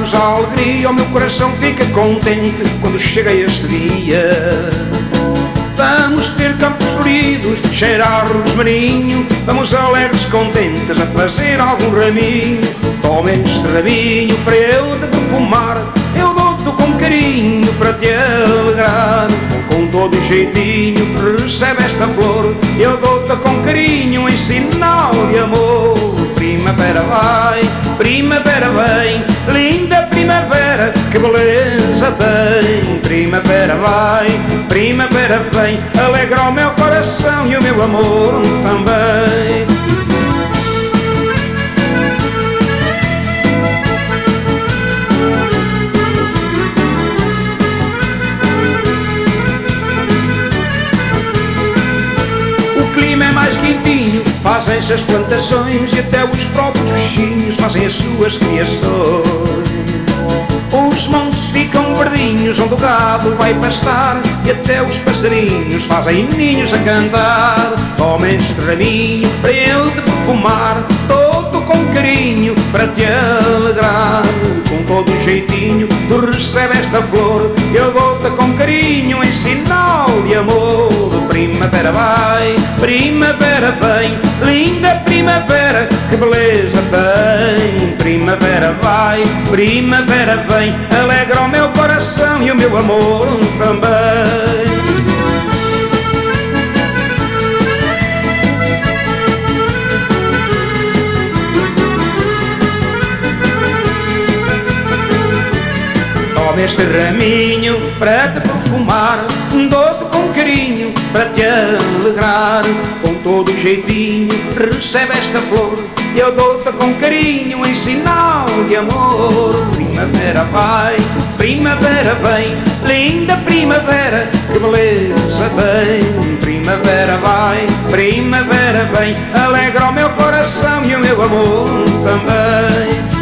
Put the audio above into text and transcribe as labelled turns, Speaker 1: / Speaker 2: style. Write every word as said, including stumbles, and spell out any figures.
Speaker 1: dá-nos a alegria, o meu coração fica contente quando chega este dia. Vamos ter campos floridos, cheirar rosmarinho, vamos alegres contentes a fazer algum raminho. Toma este raminho para eu te perfumar, eu dou-te com carinho para te alegrar. Com todo jeitinho recebe esta flor, eu dou-te com carinho em sinal de amor. Primavera vai, primavera vem, linda primavera, que beleza tem. Primavera vai, primavera vem, alegra o meu coração e o meu amor também. Fazem-se as plantações e até os próprios bichinhos fazem as suas criações. Os montes ficam verdinhos onde o gado vai pastar e até os passarinhos fazem ninhos a cantar. Toma este raminho para eu te perfumar, todo com carinho para te alegrar. Com todo jeitinho tu recebe esta flor, eu dou-te com carinho em sinal de amor. Primavera vai, primavera vem, linda primavera, que beleza tem. Primavera vai, primavera vem, alegra o meu coração e o meu amor também. Toma este raminho para te perfumar, dou-te com carinho para te alegrar. Com todo jeitinho recebe esta flor, eu dou-te com carinho em sinal de amor. Primavera vai, primavera vem, linda primavera, que beleza tem. Primavera vai, primavera vem, alegra o meu coração e o meu amor também.